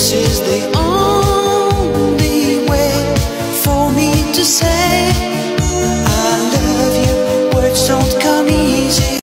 This is the only way for me to say I love you. Words don't come easy.